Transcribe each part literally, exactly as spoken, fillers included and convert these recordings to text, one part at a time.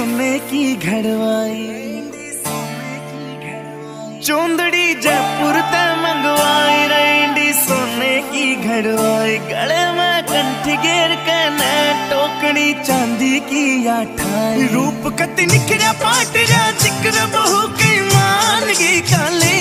सोने की घड़वाई, चौंदड़ी जयपुर ते मंगवाई, रेंडी सोने की घड़वाई। गले में कंठी घेर के न टोकनी चांदी की आठाई। रूप कति निखरा पाट जा जिक्र बहु की मान की काली।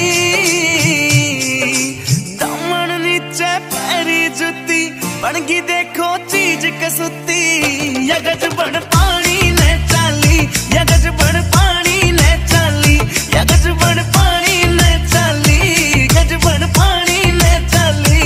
दामन नीचे पैरी जुती बनगी देखो चीज कसुती। यगज बड़ पानी ने चाली, यगज बड़ पानी ने चाली, यगज बड़ पानी ने चाली, गज बड़ पानी ने चाली।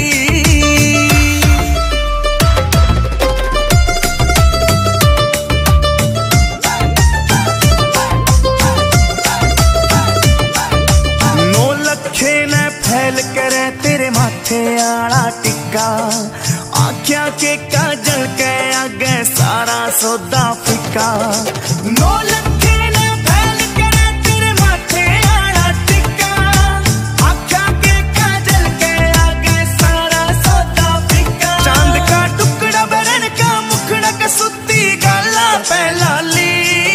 नौ लखे ने फैल करे तेरे माथे आला टिक्का। आख्या के काजल के आगे सारा सौदा फिका। नौ लखे ने फैल करे तेरे माथे आला टिक्का। आख्या के काजल के आगे सारा सौदा फिका। चांद का टुकड़ा बरन का मुखड़ा कसुती गाला पहलाली।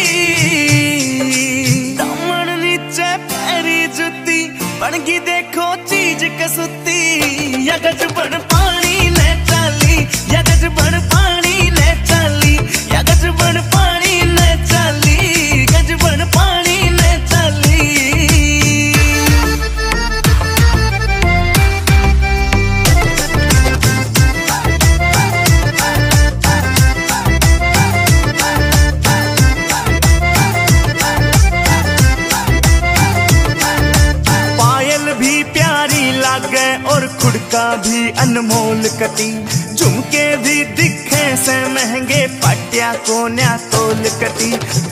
दामन नीचे पैरी जुती बनगी देखो चीज कसुती। यगज बड़ पानी ने चाली, यगज बड़ पानी ने चाली, यगज बड़ पानी ने चाली, गज बड़ पानी ने चाली। पायल भी प्यारी लागे और खुड़का भी अनमोल कटी। झुमके भी दिखे से महंगे पटिया को न्या तोल कटी।